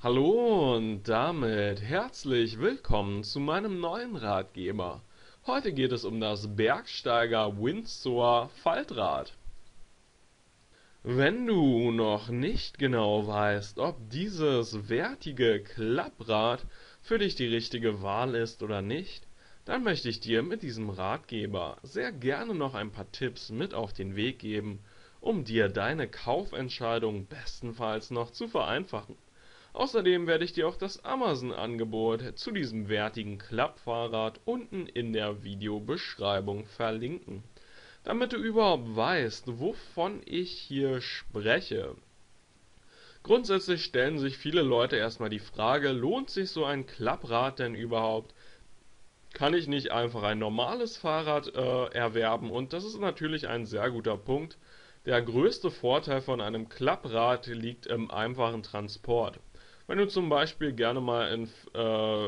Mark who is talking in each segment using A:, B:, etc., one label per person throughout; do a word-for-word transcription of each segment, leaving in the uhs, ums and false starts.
A: Hallo und damit herzlich willkommen zu meinem neuen Ratgeber. Heute geht es um das Bergsteiger Windsor Faltrad. Wenn du noch nicht genau weißt, ob dieses wertige Klapprad für dich die richtige Wahl ist oder nicht, dann möchte ich dir mit diesem Ratgeber sehr gerne noch ein paar Tipps mit auf den Weg geben, um dir deine Kaufentscheidung bestenfalls noch zu vereinfachen. Außerdem werde ich dir auch das Amazon-Angebot zu diesem wertigen Klappfahrrad unten in der Videobeschreibung verlinken, damit du überhaupt weißt, wovon ich hier spreche. Grundsätzlich stellen sich viele Leute erstmal die Frage, lohnt sich so ein Klapprad denn überhaupt? Kann ich nicht einfach ein normales Fahrrad äh, erwerben? Und das ist natürlich ein sehr guter Punkt. Der größte Vorteil von einem Klapprad liegt im einfachen Transport. Wenn du zum Beispiel gerne mal in, äh,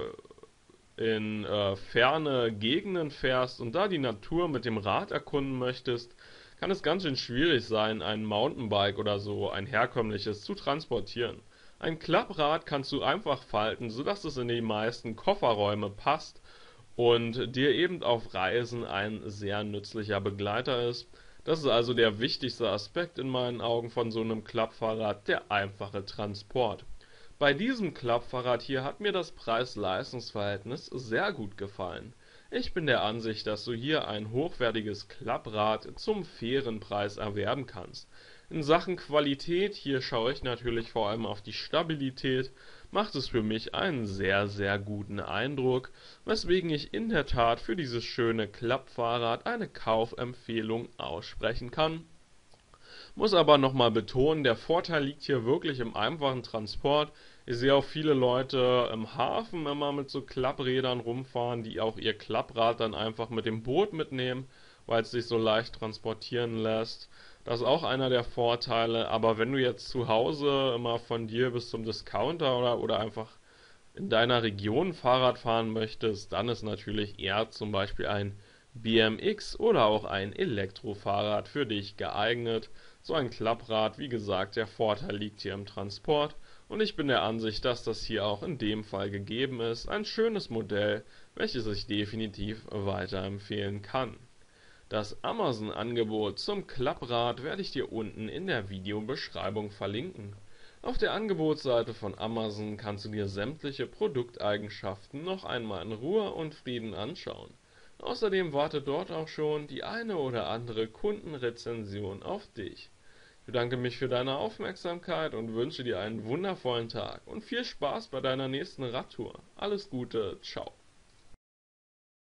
A: in äh, ferne Gegenden fährst und da die Natur mit dem Rad erkunden möchtest, kann es ganz schön schwierig sein, ein Mountainbike oder so, ein herkömmliches, zu transportieren. Ein Klapprad kannst du einfach falten, sodass es in die meisten Kofferräume passt und dir eben auf Reisen ein sehr nützlicher Begleiter ist. Das ist also der wichtigste Aspekt in meinen Augen von so einem Klappfahrrad, der einfache Transport. Bei diesem Klappfahrrad hier hat mir das Preis-Leistungs-Verhältnis sehr gut gefallen. Ich bin der Ansicht, dass du hier ein hochwertiges Klapprad zum fairen Preis erwerben kannst. In Sachen Qualität, hier schaue ich natürlich vor allem auf die Stabilität, macht es für mich einen sehr, sehr guten Eindruck, weswegen ich in der Tat für dieses schöne Klappfahrrad eine Kaufempfehlung aussprechen kann. Muss aber nochmal betonen, der Vorteil liegt hier wirklich im einfachen Transport. Ich sehe auch viele Leute im Hafen immer mit so Klapprädern rumfahren, die auch ihr Klapprad dann einfach mit dem Boot mitnehmen, weil es sich so leicht transportieren lässt. Das ist auch einer der Vorteile, aber wenn du jetzt zu Hause immer von dir bis zum Discounter oder, oder einfach in deiner Region Fahrrad fahren möchtest, dann ist natürlich eher zum Beispiel ein B M X oder auch ein Elektrofahrrad für dich geeignet. So ein Klapprad, wie gesagt, der Vorteil liegt hier im Transport und ich bin der Ansicht, dass das hier auch in dem Fall gegeben ist. Ein schönes Modell, welches ich definitiv weiterempfehlen kann. Das Amazon-Angebot zum Klapprad werde ich dir unten in der Videobeschreibung verlinken. Auf der Angebotsseite von Amazon kannst du dir sämtliche Produkteigenschaften noch einmal in Ruhe und Frieden anschauen. Außerdem wartet dort auch schon die eine oder andere Kundenrezension auf dich. Ich bedanke mich für deine Aufmerksamkeit und wünsche dir einen wundervollen Tag und viel Spaß bei deiner nächsten Radtour. Alles Gute, ciao.